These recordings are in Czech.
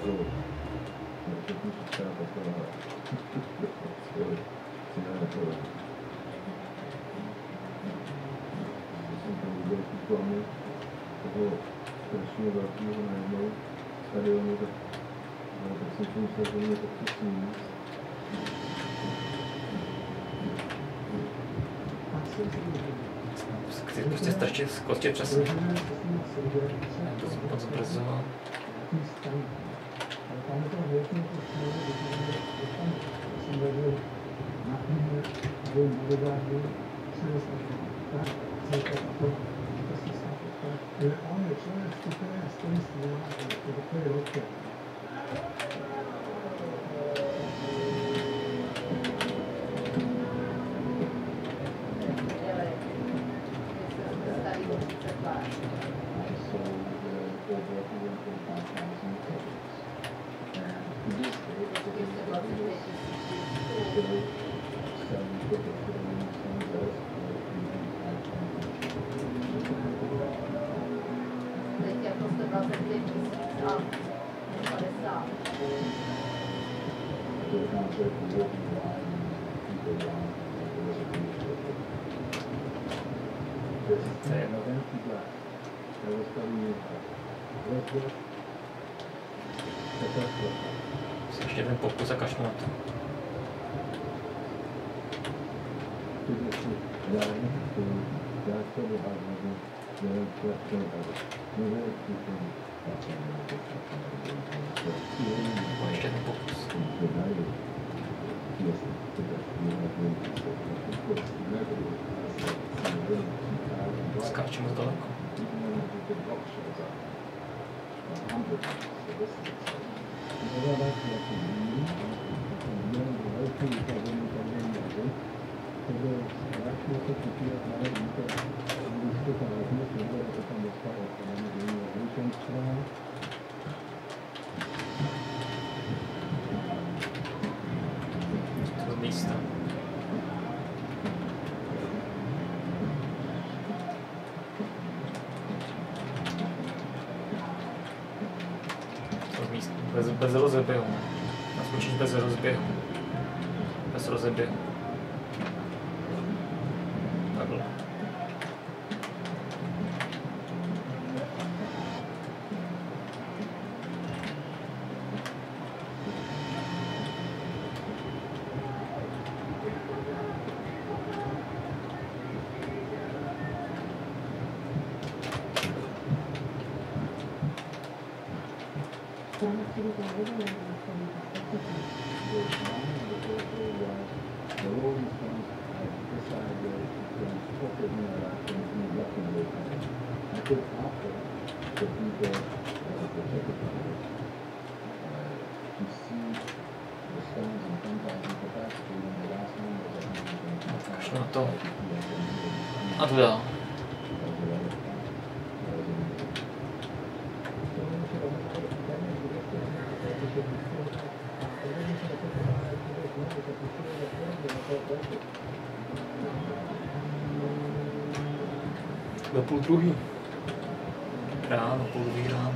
strašně velkýho najednou stadionu, tak jsem si myslel, že mě to chce sníst. Chci prostě strčit, skočit přesně. To jsem moc brzo. Ještě jeden pokus a kašnout. Ještě jeden pokus. Skáču moc daleko. To místa. Bez rozeběhu. Naskočíš bez rozběhu. Bez rozeběhu. Takhle. Kašlu na to. A tu dál. Do půl druhý. Ráno, půl druhý ráno.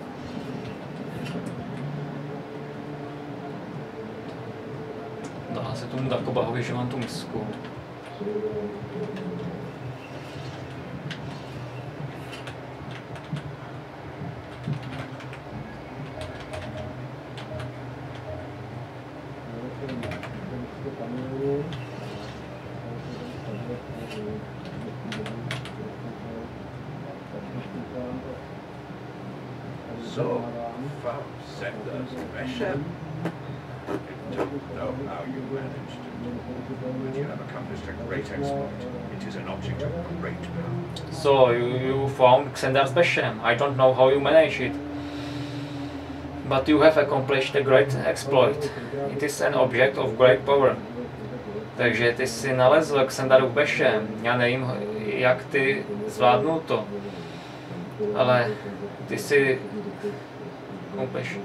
Dá se tomu tak obahově, že mám tu misku. So, from Sanders to Besham, I don't know how you managed, but you have accomplished a great exploit. It is an object of great power. So, you found Xandar's Besham. I don't know how you managed it. But you have accomplished a great exploit. It is an object of great power. Takže ty si nalezl Xandarův Besham. Já nevím, jak ty zvládnul to. Ale ty si koupeš.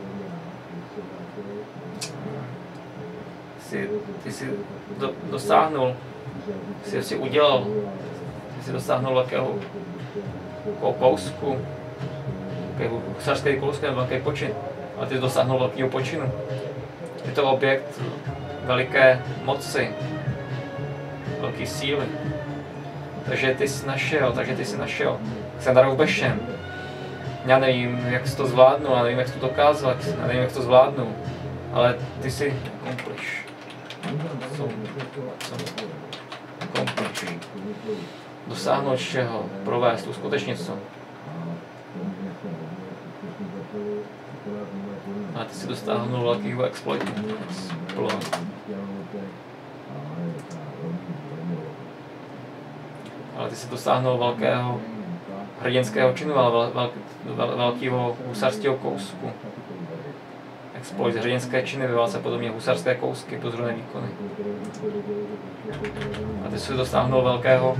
Ty si dosáhnul. Ty si udělal. Ty si dosáhnul velkého kousku. Husařský kousek, velký počin. ale ty dosáhnul velkého počinu. Je to objekt veliké moci, velké síly. Takže ty jsi našel. Xandarův Bešem. Já nevím, jak jsi to zvládnul, já nevím, jak jsi to dokázal, já nevím, jak to zvládnu. Ale ty jsi accomplish. Accomplish. Dosáhnout čeho? Provést, uskutečnit co? A ty si dosáhnul velkého exploitu. Ale ty si dosáhnul velkého hrdinského činu, ale velkého husarského kousku. Exploit hrdinské činy ve válce podobně husarské kousky, pozoruhodné výkony. A ty si dosáhnul velkého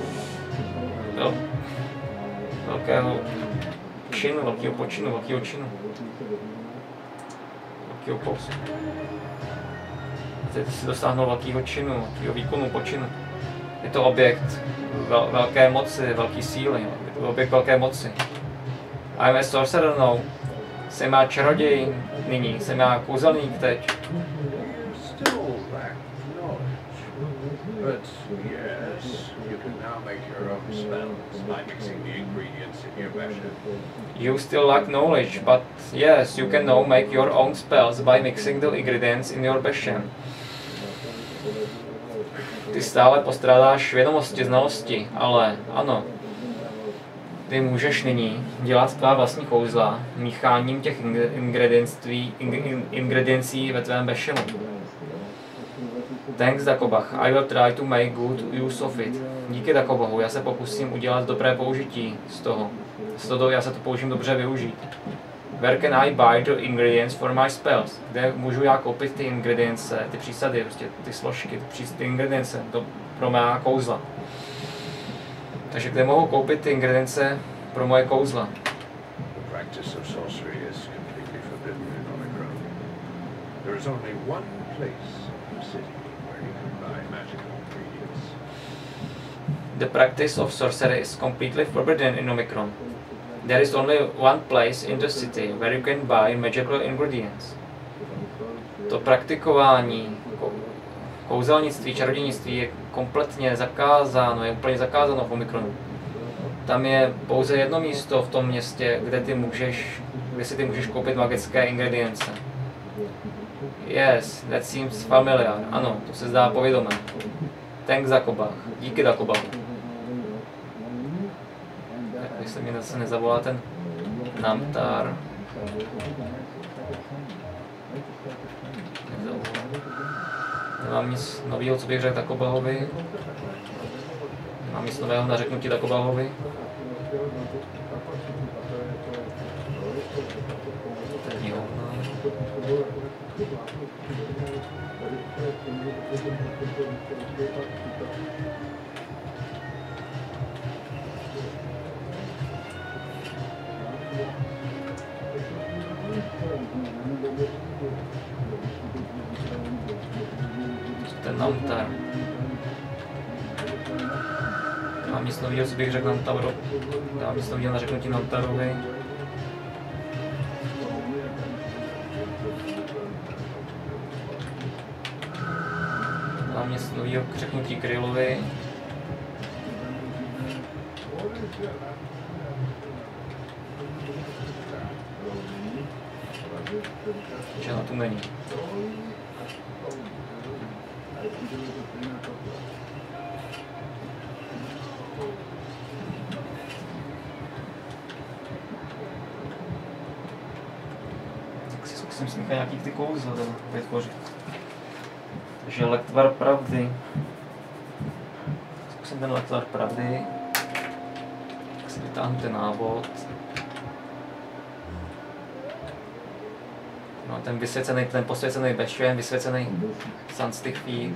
činu, velkého počinu, velkého činu. Velkého kousku. A ty si dosáhnul velkého činu, velkého výkonu, počinu. Je to objekt velké moci, velké síly, je to objekt velké moci. I'm a sorcerer now. Jsem já čaroděj nyní, jsem já kouzelník teď. Still lack knowledge. But yes, you can now make your own spells by mixing the ingredients in your Besham. You still lack knowledge, but yes, you can now make your own spells by mixing the ingredients in your Besham. Ty stále postrádáš vědomosti, znalosti, ale ano, ty můžeš nyní dělat tvá vlastní kouzla mícháním těch ingrediencí ve tvém Beshamu. Thanks, Dakobach. I will try to make good use of it. Díky, Dakobahu, já se pokusím udělat dobré použití z toho. Já se to použím dobře využít. Where can I buy the ingredients for my spells? Kde můžu já koupit ty ingredience, ty přísady, prostě ty složky, ty ingredience pro má kouzla. Takže kde mohu koupit ty ingredience pro moje kouzla? The practice of sorcery is completely forbidden in Omicron. There is only one place in the city where you can buy magical ingredients. The practice of sorcery is completely forbidden in Omicron. There is only one place in the city where you can buy magical ingredients. To praktikování kouzelnictví, čarodějnictví je kompletně zakázáno, je úplně zakázáno v Omikronu. Tam je pouze jedno místo v tom městě, kde si ty můžeš koupit magické ingredience. Yes, that seems familiar. Ano, to se zdá povědomé. Thanks, Dakobach. Díky, Dakobachu. Tak, jestli mi zase nezavolá ten Namtar. Nemám nic nového, co bych řekl Dakobahovi. Nemám nic nového na řeknutí Dakobahovi. Ten Namtar. Nemám nic nového, co bych řekl Namtarovi. Nemám nic nového na řeknutí Namtarovi. Nemám nic nového k řeknutí Krylovi. Že na tu není. Tak si zkusím smíchat nějaký ty kouzla vytvořit. Takže lektvar pravdy. Zkusím ten lektvar pravdy. Tak si vytáhnu ten návod. No, ten posvěcený Bešem, vysvěcený Sanctify,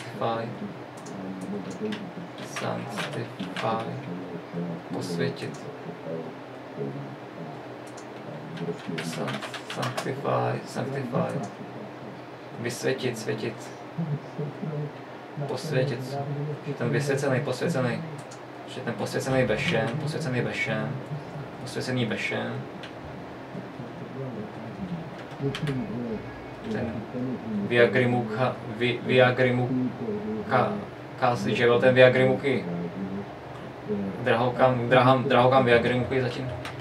posvětit. Sanctify, vysvětit, světit, posvětit. Ten posvěcený, že ten posvěcený Bešem, ten Viagrimuka, že byl ten Viagrimuky drahokam Viagrimuky zatím.